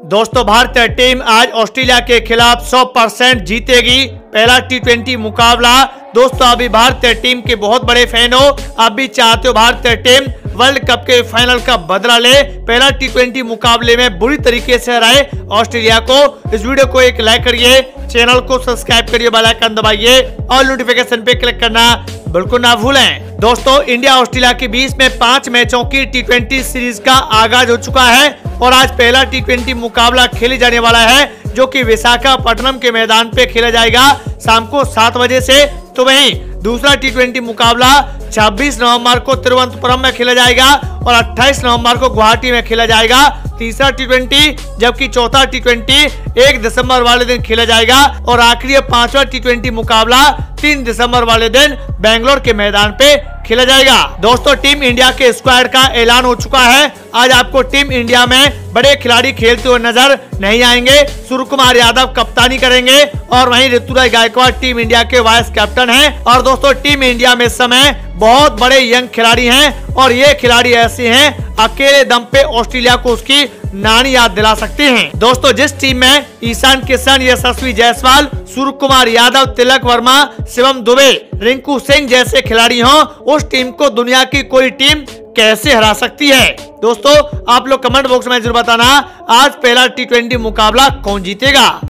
दोस्तों भारतीय टीम आज ऑस्ट्रेलिया के खिलाफ 100% जीतेगी पहला टी20 मुकाबला। दोस्तों अभी भारतीय टीम के बहुत बड़े फैन हो, आप भी चाहते हो भारतीय टीम वर्ल्ड कप के फाइनल का बदला ले, पहला टी20 मुकाबले में बुरी तरीके से हराए ऑस्ट्रेलिया को। इस वीडियो को एक लाइक करिए, चैनल को सब्सक्राइब करिए, बेल आइकन दबाइए और नोटिफिकेशन पे क्लिक करना बिल्कुल ना भूलें। दोस्तों इंडिया ऑस्ट्रेलिया के बीच में 5 मैचों की टी20 सीरीज का आगाज हो चुका है और आज पहला टी20 मुकाबला खेले जाने वाला है, जो कि विशाखापट्टनम के मैदान पे खेला जाएगा शाम को 7 बजे से। तो वहीं दूसरा टी20 मुकाबला 26 नवंबर को तिरुवनंतपुरम में खेला जाएगा और 28 नवंबर को गुवाहाटी में खेला जाएगा तीसरा टी20, जबकि चौथा टी20 1 दिसंबर वाले दिन खेला जाएगा और आखिरी 5वां टी20 मुकाबला 3 दिसंबर वाले दिन बेंगलोर के मैदान पे खेला जाएगा। दोस्तों टीम इंडिया के स्क्वाड का ऐलान हो चुका है। आज आपको टीम इंडिया में बड़े खिलाड़ी खेलते हुए नजर नहीं आएंगे। सूर्य कुमार यादव कप्तानी करेंगे और वहीं ऋतुराज गायकवाड़ टीम इंडिया के वाइस कैप्टन हैं। और दोस्तों टीम इंडिया में इस समय बहुत बड़े यंग खिलाड़ी हैं और ये खिलाड़ी ऐसे हैं अकेले दम पे ऑस्ट्रेलिया को उसकी नानी याद दिला सकते हैं। दोस्तों जिस टीम में ईशान किशन, यशस्वी जायसवाल, सूर्य कुमार यादव, तिलक वर्मा, शिवम दुबे, रिंकू सिंह जैसे खिलाड़ी हों, उस टीम को दुनिया की कोई टीम कैसे हरा सकती है। दोस्तों आप लोग कमेंट बॉक्स में जरूर बताना आज पहला टी20 मुकाबला कौन जीतेगा।